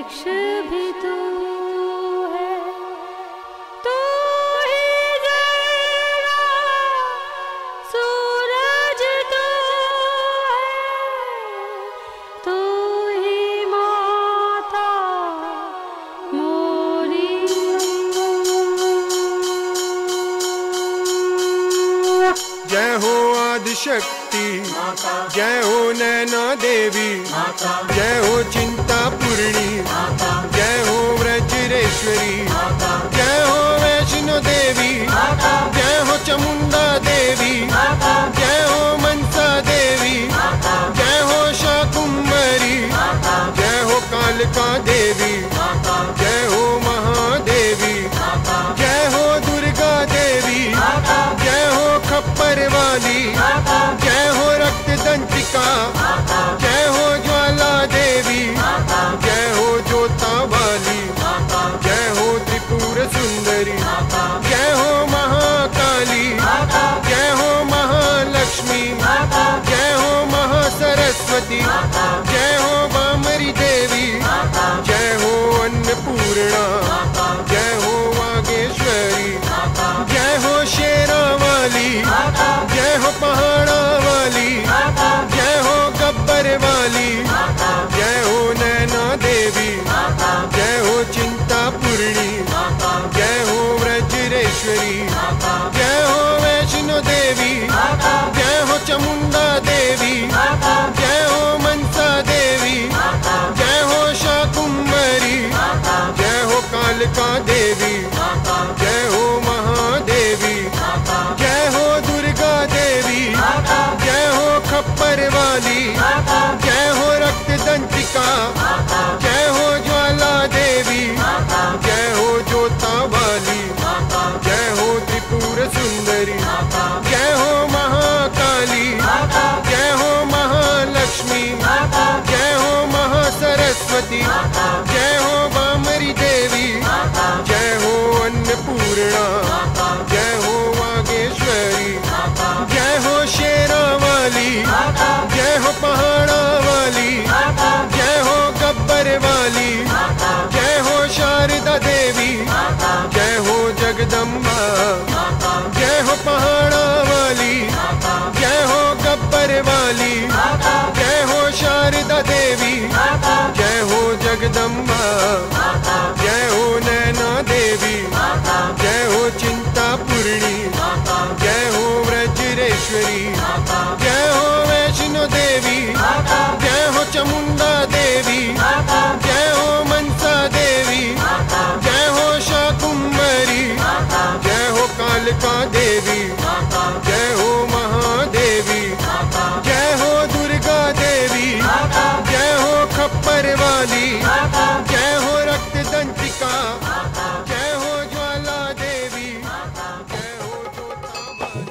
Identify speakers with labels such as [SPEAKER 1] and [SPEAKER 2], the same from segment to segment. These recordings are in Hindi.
[SPEAKER 1] वृक्ष भी तू है, तू ही जलवा सूरज तू है, तू ही माता मोरी।
[SPEAKER 2] जय हो आदिशक्ति, जय हो नैना देवी, जय हो चिंतापूर्णी, जय हो व्रजरेश्वरी, जय हो वैष्णो देवी, जय हो चामुंडा देवी, जय हो मनसा देवी, जय हो शाकुंभरी, जय हो कालिका देवी, जय हो महादेवी, जय हो दुर्गा देवी, जय हो खप्पर वाली, जय हो रक्त दंतिका, जय हो ज्वाला देवी, जय हो ज्योता वाली, जय हो त्रिपुर सुंदरी, जय हो महाकाली, जय हो महालक्ष्मी, जय हो महासरस्वती, जय हो वामरी देवी, जय हो अन्नपूर्णा, जय हो वागेश्वरी, जय हो शेरा वाली, जय हो पहाड़ा वाली, जय हो गब्बर वाली, जय हो नैना देवी, जय हो चिंतापूर्णी, जय हो व्रजरेश्वरी, जय हो वैष्णो देवी, जय हो चामुंडा देवी, जय हो मनसा देवी, जय हो शाकुंभरी, जय हो कालिका देवी, जय हो महादेवी, जय हो दुर्गा देवी, जय हो खप्पर वाली, जय हो रक्त दंतिका, जय हो ज्वाला देवी, जय हो ज्योता वाली, जय हो त्रिपुर सुंदरी, जय हो महाकाली, जय हो महालक्ष्मी, जय हो महासरस्वती, जय हो वामरी देवी, जय हो अन्नपूर्णा, जय हो वागेश्वरी, जय हो शेरा वाली, जय हो पहाड़ा वाली, जय हो गब्बर वाली, जय हो शारदा देवी, जय हो जगदम्बा, जय हो पहाड़ा वाली, जय हो गब्बर वाली, जय हो शारदा देवी, जय हो जगदम्बा, जय हो नैना देवी, जय हो चिंतापूर्णी, जय हो व्रजरेश्वरी, जय हो वैष्णो देवी, जय हो चामुंडा देवी, जय हो मनसा देवी, जय हो शाकुंभरी, जय हो कालिका देवी, जय हो महादेवी, जय हो दुर्गा देवी, जय हो खप्पर वाली, जय हो रक्त दंतिका, जय हो ज्वाला देवी, जय हो ज्योता वाली।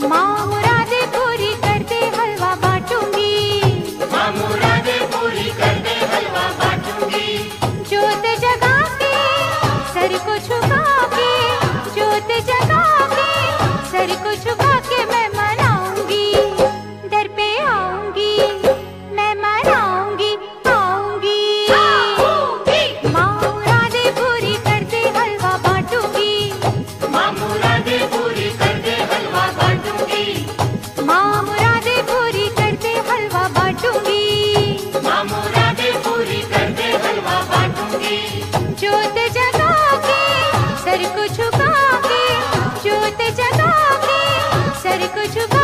[SPEAKER 1] माँ मुरादे पूरी कर दे हलवा बांटूंगी,
[SPEAKER 3] माँ मुरादे पूरी कर दे हलवा बांटूंगी।
[SPEAKER 1] जोत जगा के सर को झुका के, जोत जगा के सर को झुका के मैं मनाऊंगी, दर पे आऊंगी, मैं मनाऊंगी, आऊंगी। माँ मुरादे पूरी कर दे हलवा बांटूंगी,
[SPEAKER 3] माँ मुरादे पूरी कर दे हलवा बांटूंगी।
[SPEAKER 1] माँ मुरादे पूरी कर दे हलवा बांटूंगी,
[SPEAKER 3] माँ मुरादे पूरी कर दे हलवा बांटूंगी।
[SPEAKER 1] जोत जगा के सर को झुका के, जोत जगा के सर को झुका